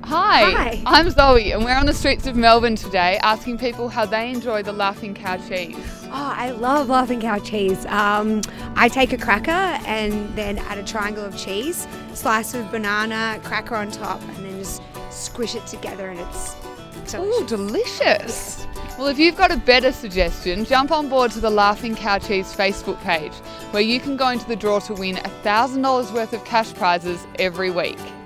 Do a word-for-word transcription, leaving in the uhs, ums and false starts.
Hi, Hi. I'm Zoe and we're on the streets of Melbourne today asking people how they enjoy the Laughing Cow cheese. Oh, I love Laughing Cow cheese. Um, I take a cracker and then add a triangle of cheese, slice of banana, cracker on top, and then just squish it together, and it's delicious. Ooh, delicious. Well, if you've got a better suggestion, jump on board to the Laughing Cow Cheese Facebook page, where you can go into the draw to win one thousand dollars worth of cash prizes every week.